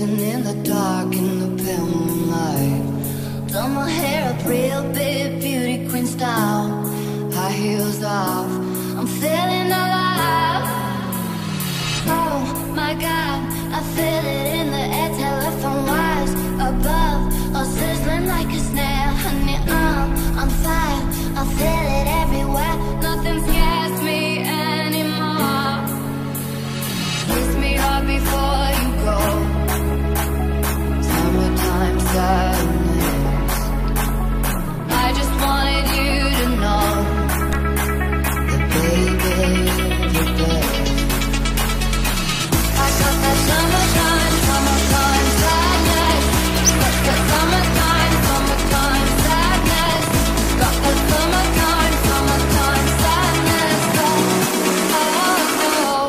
dancing in the dark in the pale moonlight. Done my hair up real big, beauty queen style. High heels off, I'm feeling alive. Oh my God, I feel it in the air, telephone wires above, all sizzling like a snare. Honey, I'm fire, I feel it everywhere. Nothing scares me anymore. Kiss me hard before you go. Summertime sadness. I just wanted you to know that baby, you're there. I got that summertime, summertime sadness. Got that summertime, summertime sadness. Got that summertime, summertime sadness. Oh, oh, oh.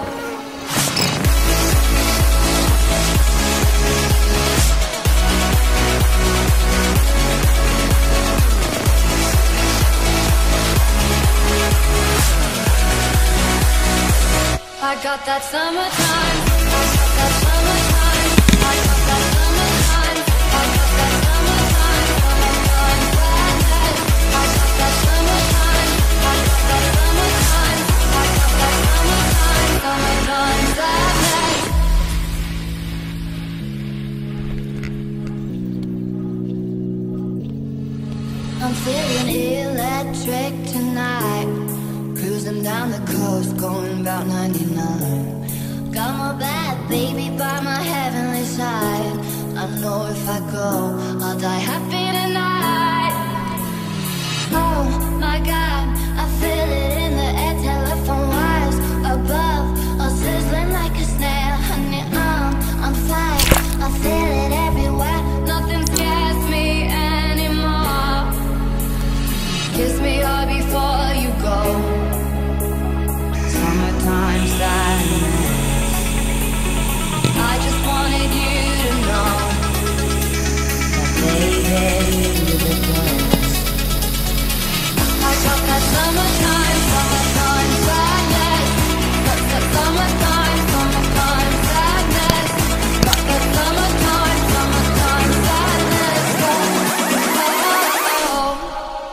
I got that summertime, I got that summertime, I got that summertime, I got that summertime, summertime sadness. I got that summertime, I got that summertime, I got that summertime, summertime sadness. I'm feeling electric tonight. Cruising down the coast, going about 99. Got my bad baby by my heavenly side. I know if I go, I'll die happy tonight. Oh my God, I feel it in the air, telephone wires above, all sizzling like a snare. Honey, I'm fire, I feel it everywhere. Nothing scares me anymore. Kiss me hard before you go. Summertime sadness. I just wanted you to know that baby, you're the best. I got that summertime, summertime sadness. Got that summertime, summertime sadness. Got that summertime, summertime sadness. Oh, oh, oh.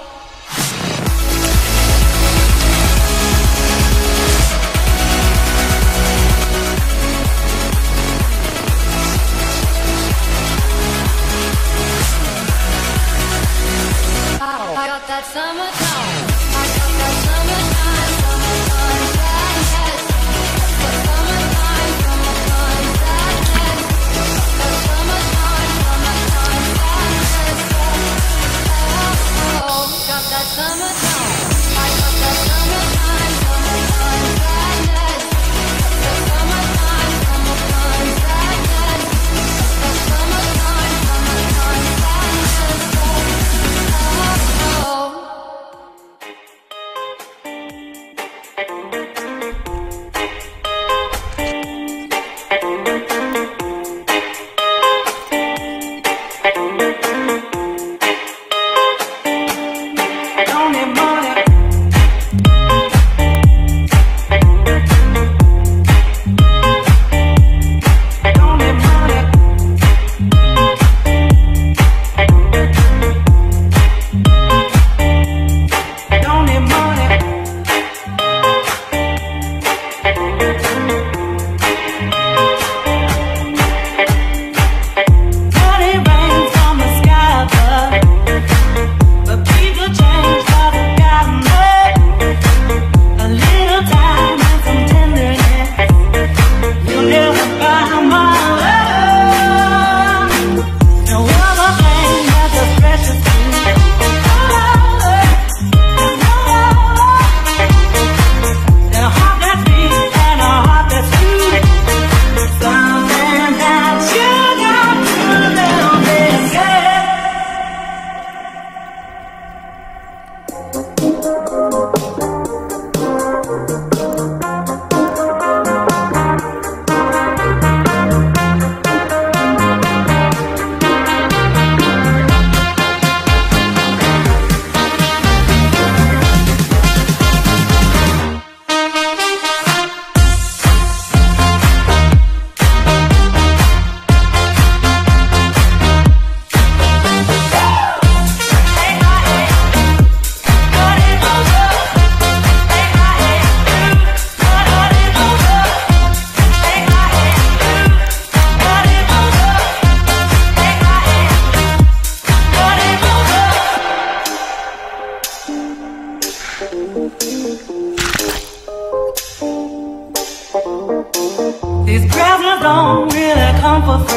I got that summertime, I got that summertime, summertime sadness. That summertime, summertime sadness. That summertime, summertime sadness. Oh, oh, got that summertime, I got that summertime, summertime sadness. That summertime, summertime sadness. That summertime, summertime sadness. Oh, oh.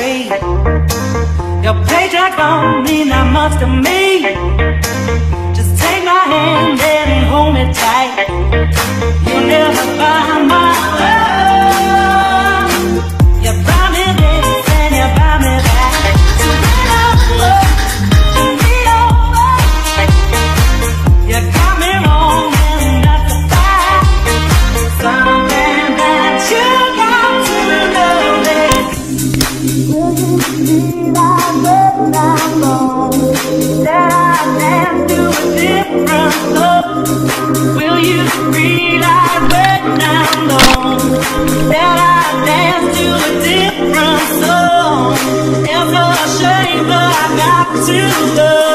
afraid. Your paycheck don't mean that much to me. Just take my hand and hold me tight. You'll never find my love. You buy me this and you buy me that. So lean over, lean over. You got me wrong and that's a fact. Something that you got to know. Will you see that way down low? That I dance to a different love. Will you realize way down low that I dance to a different song? It's a shame, but I got to love.